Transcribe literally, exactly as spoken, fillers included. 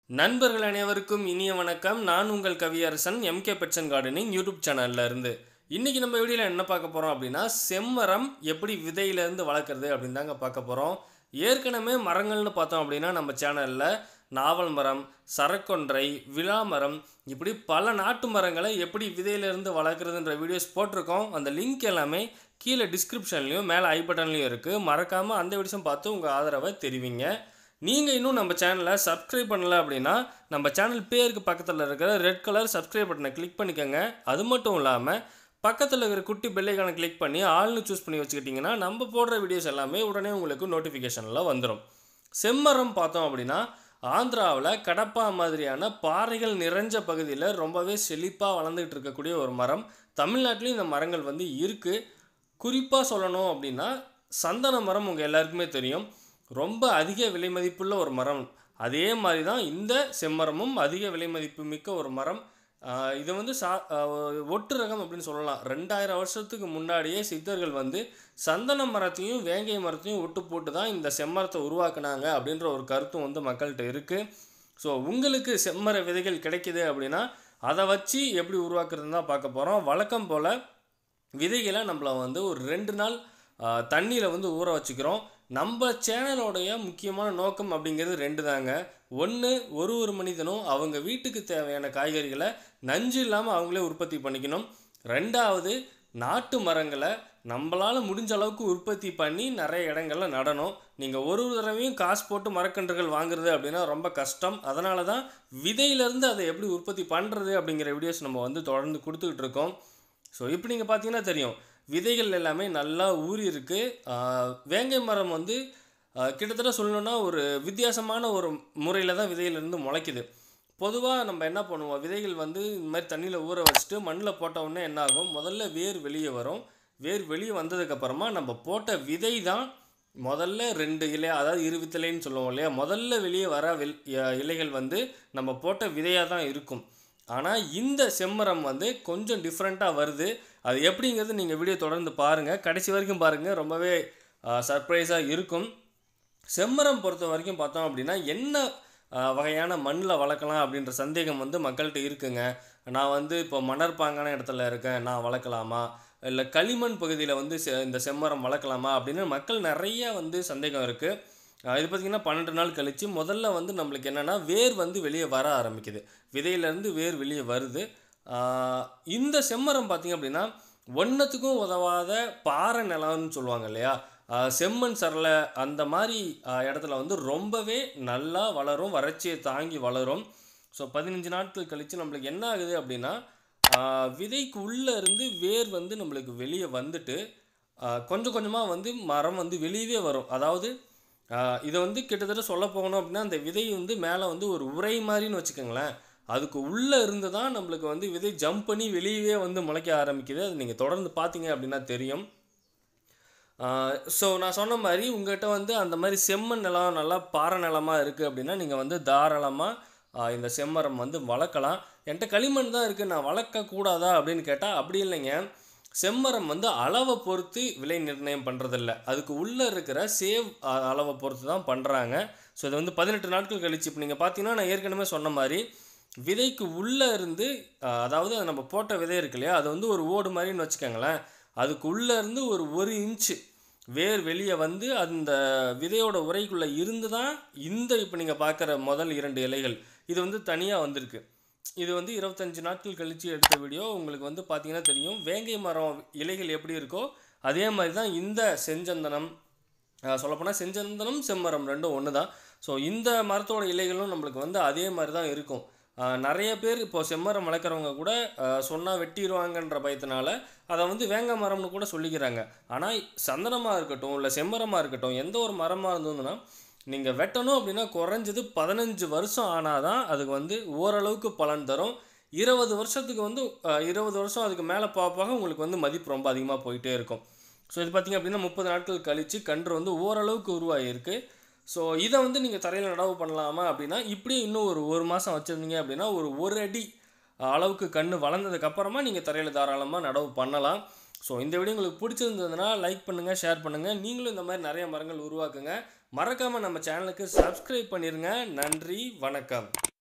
நண்பர்கள் அனைவருக்கும் இனிய வணக்கம். நான் உங்கள் கவியரசன் எம்கே பெட்சன் கார்டனிங் யூடியூப் சேனல்ல இருந்து. இன்னைக்கு நம்ம வீடியோல என்ன பார்க்க போறோம் அப்படின்னா, செம்மரம் எப்படி விதையில இருந்து வளர்க்கறது அப்படின்னு தாங்க பார்க்க போறோம். ஏற்கனவே மரங்கள்னு பார்த்தோம் அப்படின்னா நம்ம சேனல்ல நாவல் மரம், சரக்கொன்றை, விளாமரம் இப்படி பல நாட்டு மரங்களை எப்படி விதையில இருந்து வளர்க்குறதுன்ற வீடியோஸ் போட்டிருக்கோம். அந்த லிங்க் எல்லாமே கீழே டிஸ்கிரிப்ஷன்லையும் மேலே ஐ பட்டன்லையும் இருக்குது. மறக்காமல் அந்த வீடியோஸும் பார்த்து உங்கள் ஆதரவை தெரிவிங்க. நீங்கள் இன்னும் நம்ம சேனலை சப்ஸ்கிரைப் பண்ணல அப்படின்னா நம்ம சேனல் பேருக்கு பக்கத்தில் இருக்கிற ரெட் கலர் சப்ஸ்கிரைப் பட்டனை கிளிக் பண்ணிக்கோங்க. அது மட்டும் இல்லாமல் பக்கத்தில் இருக்கிற குட்டி பெல்லைக்கான கிளிக் பண்ணி ஆள்னு சூஸ் பண்ணி வச்சுக்கிட்டிங்கன்னா நம்ம போடுற வீடியோஸ் எல்லாமே உடனே உங்களுக்கு நோட்டிஃபிகேஷனில் வந்துடும். செம்மரம் பார்த்தோம் அப்படின்னா ஆந்திராவில் கடப்பா மாதிரியான பாறைகள் நிறைஞ்ச பகுதியில் ரொம்பவே செழிப்பாக வளர்ந்துக்கிட்டு இருக்கக்கூடிய ஒரு மரம். தமிழ்நாட்டிலையும் இந்த மரங்கள் வந்து இருக்குது. குறிப்பாக சொல்லணும் அப்படின்னா சந்தன மரம் உங்கள் எல்லாருக்குமே தெரியும், ரொம்ப அதிக விலை மதிப்புள்ள ஒரு மரம். அதே மாதிரி தான் இந்த செம்மரமும் அதிக விலை மதிப்பு மிக்க ஒரு மரம். இது வந்து சா ஒட்டு ரகம் அப்படின்னு சொல்லலாம். ரெண்டாயிரம் வருஷத்துக்கு முன்னாடியே சித்தர்கள் வந்து சந்தன மரத்தையும் வேங்கை மரத்தையும் ஒட்டு போட்டு தான் இந்த செம்மரத்தை உருவாக்குனாங்க அப்படின்ற ஒரு கருத்தும் வந்து மக்கள்கிட்ட இருக்குது. ஸோ உங்களுக்கு செம்மர விதைகள் கிடைக்கிது அப்படின்னா அதை வச்சு எப்படி உருவாக்குறதுன்னு தான் பார்க்க போகிறோம். வழக்கம் போல் விதைகளை நம்மளை வந்து ஒரு ரெண்டு நாள் தண்ணியில் வந்து ஊற வச்சுக்கிறோம். நம்ம சேனலோடைய முக்கியமான நோக்கம் அப்படிங்கிறது ரெண்டு தாங்க. ஒன்று, ஒரு ஒரு மனிதனும் அவங்க வீட்டுக்கு தேவையான காய்கறிகளை நஞ்சு இல்லாமல் அவங்களே உற்பத்தி பண்ணிக்கணும். ரெண்டாவது, நாட்டு மரங்களை நம்மளால் முடிஞ்ச அளவுக்கு உற்பத்தி பண்ணி நிறைய இடங்களில் நடணும். நீங்கள் ஒரு ஒரு தடவையும் காசு போட்டு மரக்கன்றுகள் வாங்குறது அப்படின்னா ரொம்ப கஷ்டம். அதனால தான் விதையிலேருந்து அதை எப்படி உற்பத்தி பண்ணுறது அப்படிங்கிற வீடியோஸ் நம்ம வந்து தொடர்ந்து கொடுத்துக்கிட்டு இருக்கோம். ஸோ இப்போ நீங்கள் பார்த்தீங்கன்னா தெரியும், விதைகள் எல்லாமே நல்லா ஊறி இருக்குது. வேங்கை மரம் வந்து கிட்டத்தட்ட சொல்லணுன்னா ஒரு வித்தியாசமான ஒரு முறையில் தான் விதையிலேருந்து முளைக்குது. பொதுவாக நம்ம என்ன பண்ணுவோம், விதைகள் வந்து இந்த மாதிரி தண்ணியில் ஊற வச்சுட்டு மண்ணில் போட்ட உடனே என்ன ஆகும், முதல்ல வேர் வெளியே வரும். வேர் வெளியே வந்ததுக்கப்புறமா நம்ம போட்ட விதை தான் முதல்ல ரெண்டு இலை, அதாவது இரு வித்தலைன்னு சொல்லுவோம் இல்லையா, முதல்ல வெளியே வர வில் இலைகள் வந்து நம்ம போட்ட விதையாக தான் இருக்கும். ஆனால் இந்த செம்மரம் வந்து கொஞ்சம் டிஃப்ரெண்ட்டாக வருது. அது எப்படிங்கிறது நீங்கள் வீடியோ தொடர்ந்து பாருங்கள், கடைசி வரைக்கும் பாருங்கள், ரொம்பவே சர்ப்ரைஸாக இருக்கும். செம்மரம் பொறுத்த வரைக்கும் பார்த்தோம் அப்படின்னா என்ன வகையான மண்ணில் வளர்க்கலாம் அப்படின்ற சந்தேகம் வந்து மக்கள்கிட்ட இருக்குங்க. நான் வந்து இப்போ மணற்பாங்கான இடத்துல இருக்கேன், நான் வளர்க்கலாமா, இல்லை களிமண் பகுதியில் வந்து செ இந்த செம்மரம் வளர்க்கலாமா அப்படின்னு மக்கள் நிறைய வந்து சந்தேகம் இருக்குது. இது பார்த்திங்கன்னா பன்னெண்டு நாள் கழித்து முதல்ல வந்து நம்மளுக்கு என்னென்னா வேர் வந்து வெளியே வர ஆரம்பிக்குது. விதையிலேருந்து வேர் வெளியே வருது. இந்த செம்மரம் பார்த்திங்க அப்படின்னா ஒன்றத்துக்கும் உதவாத பாறை நிலம்னு சொல்லுவாங்க இல்லையா, செம்மண் சரளை அந்த மாதிரி இடத்துல வந்து ரொம்பவே நல்லா வளரும், வறட்சியை தாங்கி வளரும். ஸோ பதினஞ்சு நாட்கள் கழித்து நம்மளுக்கு என்ன ஆகுது அப்படின்னா விதைக்கு உள்ளே இருந்து வேர் வந்து நம்மளுக்கு வெளியே வந்துட்டு கொஞ்சம் கொஞ்சமாக வந்து மரம் வந்து வெளியவே வரும். அதாவது இதை வந்து கிட்டத்தட்ட சொல்ல போகணும் அப்படின்னா அந்த விதை வந்து மேலே வந்து ஒரு உரை மாதிரின்னு வச்சுக்கோங்களேன், அதுக்கு உள்ளே இருந்து தான் நம்மளுக்கு வந்து விதை ஜம்ப் பண்ணி வெளியவே வந்து முளைக்க ஆரம்பிக்குது. அது நீங்கள் தொடர்ந்து பார்த்தீங்க அப்படின்னா தெரியும். ஸோ நான் சொன்ன மாதிரி உங்கள்கிட்ட வந்து அந்த மாதிரி செம்மண் நிலம் நல்லா பாறை நிலமாக இருக்குது அப்படின்னா நீங்கள் வந்து தாராளமாக இந்த செம்மரம் வந்து வளர்க்கலாம். என்கிட்ட களிமண் தான் இருக்குது, நான் வளர்க்கக்கூடாதா அப்படின்னு கேட்டால் அப்படி இல்லைங்க. செம்மரம் வந்து அளவை பொறுத்து விலை நிர்ணயம் பண்ணுறதில்ல, அதுக்கு உள்ளே இருக்கிற சேவ் அளவை பொறுத்து தான் பண்ணுறாங்க. ஸோ இது வந்து பதினெட்டு நாட்கள் கழிச்சு இப்போ நீங்கள் பார்த்தீங்கன்னா நான் ஏற்கனவே சொன்ன மாதிரி விதைக்கு உள்ளே இருந்து, அதாவது நம்ம போட்ட விதை இருக்கு இல்லையா, அது வந்து ஒரு ஓடு மாதிரின்னு வச்சுக்கோங்களேன், அதுக்கு உள்ளே இருந்து ஒரு ஒரு இன்ச்சு வேர் வெளியே வந்து அந்த விதையோட உரைக்குள்ளே இருந்து தான் இந்த இப்போ நீங்கள் பார்க்குற முதல் இரண்டு இலைகள் இது வந்து தனியாக வந்திருக்கு. இது வந்து இருபத்தஞ்சி நாட்கள் கழித்து எடுத்த வீடியோ. உங்களுக்கு வந்து பார்த்திங்கன்னா தெரியும் வேங்கை மரம் இலைகள் எப்படி இருக்கோ அதே மாதிரி தான் இந்த செஞ்சந்தனம். சொல்லப்போனால் செஞ்சந்தனம் செம்மரம் ரெண்டும் ஒன்று தான். ஸோ இந்த மரத்தோட இலைகளும் நம்மளுக்கு வந்து அதே மாதிரி தான் இருக்கும். நிறைய பேர் இப்போது செம்மரம் வளர்க்குறவங்க கூட சொன்னால் வெட்டிடுவாங்கன்ற பயத்தினால அதை வந்து வேங்க மரம்னு கூட சொல்லிக்கிறாங்க. ஆனால் சந்தனமாக இருக்கட்டும் இல்லை செம்மரமாக இருக்கட்டும் எந்த ஒரு மரமாக இருந்ததுன்னா நீங்கள் வெட்டணும் அப்படின்னா குறைஞ்சது பதினஞ்சு வருஷம் ஆனால் தான் அதுக்கு வந்து ஓரளவுக்கு பலன் தரும். இருபது வருஷத்துக்கு வந்து இருபது வருஷம் அதுக்கு மேலே பார்ப்பாக உங்களுக்கு வந்து மதிப்பு ரொம்ப அதிகமாக போயிட்டே இருக்கும். ஸோ இது பார்த்திங்க அப்படின்னா முப்பது நாட்கள் கழித்து கன்று வந்து ஓரளவுக்கு உருவாகிருக்கு. ஸோ இதை வந்து நீங்கள் தரையில் நடவு பண்ணலாமா அப்படின்னா இப்படி இன்னும் ஒரு ஒரு மாதம் வச்சுருந்தீங்க அப்படின்னா ஒரு ஒரு அடி அளவுக்கு கன்று வளர்ந்ததுக்கப்புறமா நீங்கள் தரையில் தாராளமாக நடவு பண்ணலாம். ஸோ இந்த வீடியோ உங்களுக்கு பிடிச்சிருந்ததுன்னா லைக் பண்ணுங்கள், ஷேர் பண்ணுங்கள். நீங்களும் இந்த மாதிரி நிறைய மரங்கள் உருவாக்குங்க. மறக்காமல் நம்ம சேனலுக்கு சப்ஸ்கிரைப் பண்ணிடுங்க. நன்றி, வணக்கம்.